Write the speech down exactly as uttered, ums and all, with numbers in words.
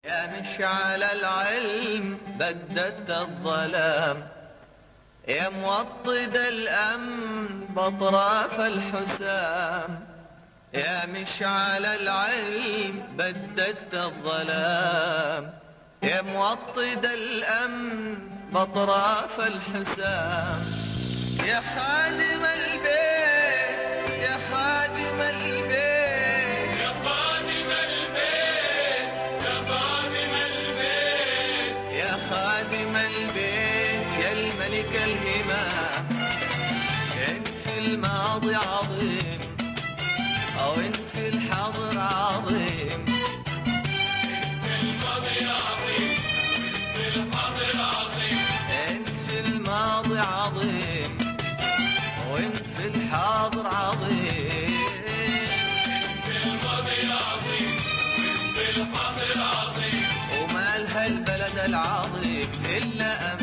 يا مشعل العلم بددت الظلام، يا موطد الأمن بأطراف الحسام. يا مشعل العلم بددت الظلام، يا موطد الأمن بأطراف الحسام. يا خادم البيت يا خادم البيت يا خادم البيت يا خادم البيت يا خادم البيت يا الملك الهمام. انت في الماضي عظيم او انت في الحاضر عظيم، انت الماضي عظيم وانت في الحاضر عظيم، انت في الماضي عظيم وانت في الحاضر عظيم، انت الماضي عظيم وانت في الحاضر عظيم. وما لها البلد العظيم الا أمام.